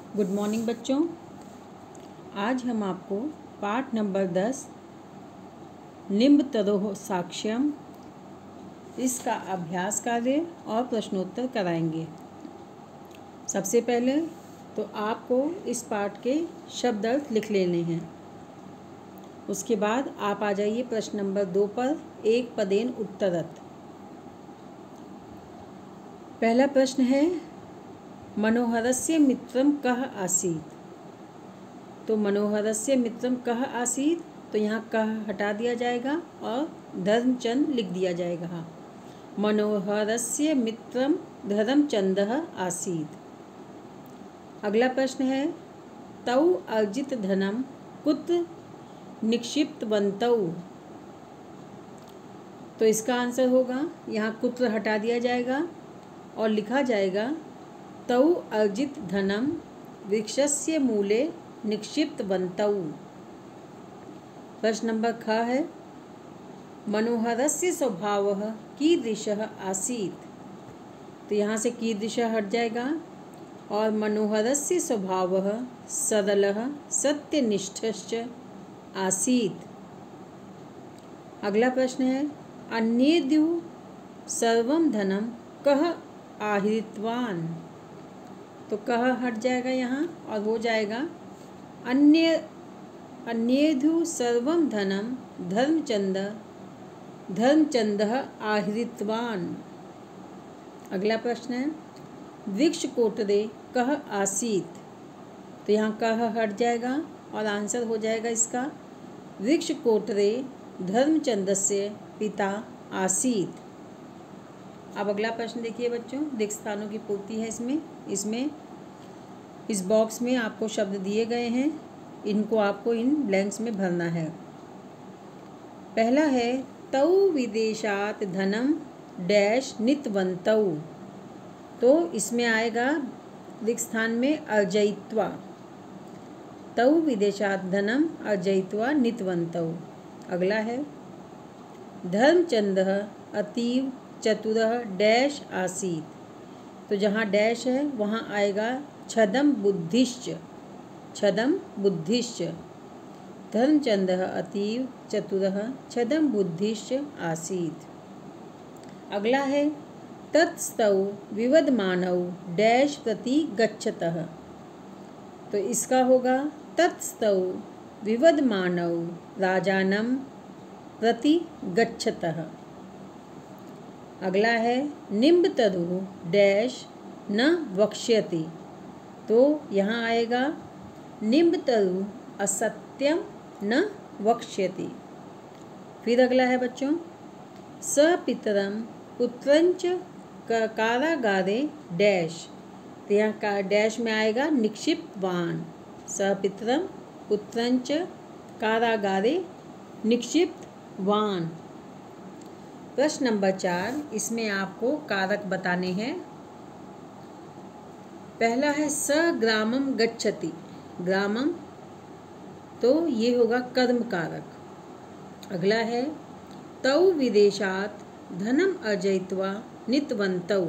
Good morning बच्चों। आज हम आपको पाठ नंबर 10 निम्बतरोः साक्ष्यम इसका अभ्यास कार्य और प्रश्नोत्तर कराएंगे। सबसे पहले तो आपको इस पाठ के शब्द अर्थ लिख लेने हैं। उसके बाद आप आ जाइए प्रश्न नंबर 2 पर एक पदेन उत्तरत। पहला प्रश्न है मनोहरस्य मित्रम कः आसीत्। तो मनोहरस्य मित्रम कः आसीत्, तो यहाँ कः हटा दिया जाएगा और धर्मचंद लिख दिया जाएगा। मनोहरस्य मित्रम धर्मचंदः आसीत्। अगला प्रश्न है तौ अर्जित धनम कुत्र निक्षिप्तवन्तौ। तो इसका आंसर होगा, यहाँ कुत्र हटा दिया जाएगा और लिखा जाएगा तौ अर्जित धनम वृक्षस्य मूले निक्षिप्तवन्तौ। प्रश्न नंबर ख है मनोहरस्य स्वभावः कीदृशः आसीत्। तो यहाँ से कीदृशः हट जाएगा और मनोहरस्य स्वभावः सरलः सत्यनिष्ठश्च आसीत्। अगला प्रश्न है अन्येद्युः सर्वं धनं कः आहृतवान्। तो कह हट जाएगा यहाँ और हो जाएगा अन्येधु सर्वं धनम धर्मचंदः आहृतवान्। अगला प्रश्न है वृक्षकोटरे कः आसीत्। तो यहाँ कह हट जाएगा और आंसर हो जाएगा इसका वृक्षकोटरे धर्मचंदस्य पिता आसीत्। अब अगला प्रश्न देखिए बच्चों, रिक्त स्थानों की पूर्ति है इसमें इस बॉक्स में आपको शब्द दिए गए हैं, इनको आपको इन ब्लैंक्स में भरना है। पहला है तौ विदेशात धनम डैश नीतवन्तौ। तो इसमें आएगा रिक्त स्थान में अर्जयित्वा। तौ विदेशात धनम अर्जयित्वा नीतवन्तौ। अगला है धर्मचंदः अतीव चतुरः डैश आसीत्। तो जहाँ डैश है वहाँ आएगा छदम बुद्धिश्च। धर्मचंदः अतीव चतुरः छदम बुद्धिश्च आसीत्। अगला है ततस्तौ विवदमानौ डैश प्रति गच्छतः। तो इसका होगा ततस्तौ विवदमानौ राजानं प्रति गच्छतः। अगला है निम्बतरुः डैश न वक्ष्यति। तो यहाँ आएगा निम्बतरुः असत्यम न वक्ष्यति। फिर अगला है बच्चों सपितरम पुत्रंच कारागारे डैश। तो यहाँ डैश में आएगा निक्षिप्तवान। सपितरम पुत्रंच कारागारे निक्षिप्तवान। प्रश्न नंबर 4, इसमें आपको कारक बताने हैं। पहला है स ग्रामम गच्छति। ग्रामम, तो ये होगा कर्म कारक। अगला है तौ विदेशात धनम अर्जयित्वा नीतवन्तौ।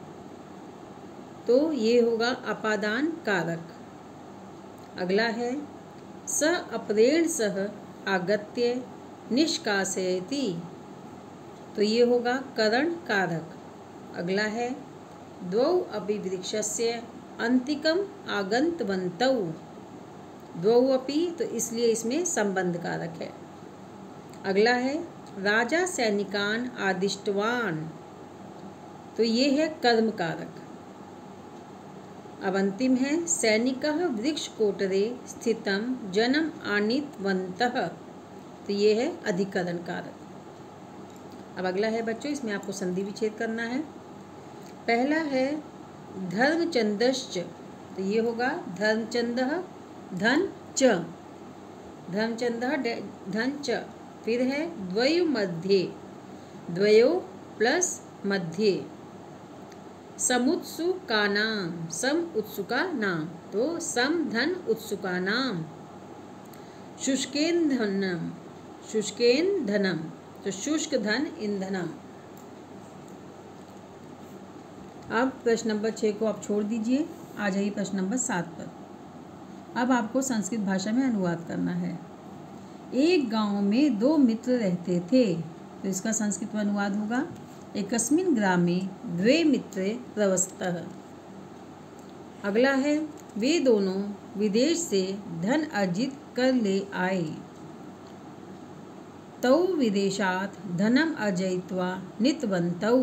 तो ये होगा अपादान कारक। अगला है स अपरेण सह आगत्य निष्कासयति। तो ये होगा करण कारक। अगला है द्वौ अपि वृक्षस्य अन्तिकम आगन्तवन्तौ। द्वौ अपि, तो इसलिए इसमें संबंध कारक है। अगला है राजा सैनिकान आदिष्टवान। तो ये है कर्म कारक। अब अंतिम है सैनिकः वृक्षकोटरे स्थितं जनम आनीतवन्तः। तो ये है अधिकरण कारक। अब अगला है बच्चों, इसमें आपको संधि विच्छेद करना है। पहला है धर्मचंदश्च। तो ये होगा धर्मचंदः धन च। धर्मचंदः धन च। फिर है द्वयो मध्ये। द्वयो प्लस मध्ये। समुत्सुकानां। सम उत्सुका नाम। तो सम धन उत्सुका नाम। शुष्केन्धनम। शुष्केन्धनम। तो शुष्क धन ईंधनम। अब प्रश्न नंबर 6 को आप छोड़ दीजिए, आ जाइए प्रश्न नंबर 7 पर। अब आपको संस्कृत भाषा में अनुवाद करना है। एक गांव में 2 मित्र रहते थे, तो इसका संस्कृत में अनुवाद होगा एकस्मिन् ग्रामे 2 मित्रे प्रवसतः। अगला है वे दोनों विदेश से धन अर्जित कर ले आए। तौ विदेशात् धनम अर्जयित्वा नीतवन्तौ।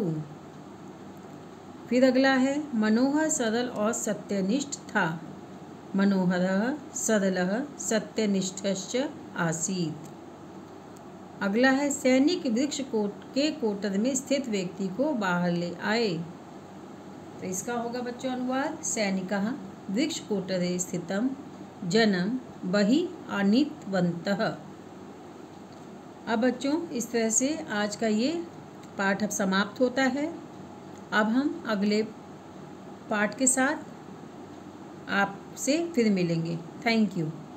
फिर अगला है मनोहर सरल और सत्यनिष्ठ था। मनोहरः सरलः सत्यनिष्ठश्च आसीत्। अगला है सैनिक वृक्ष के कोटर में स्थित व्यक्ति को बाहर ले आए। तो इसका होगा बच्चों अनुवाद सैनिकः वृक्ष कोटरे स्थितं जनम बहिः आनीतवन्तः। अब बच्चों इस तरह से आज का ये पाठ अब समाप्त होता है। अब हम अगले पाठ के साथ आपसे फिर मिलेंगे। Thank you.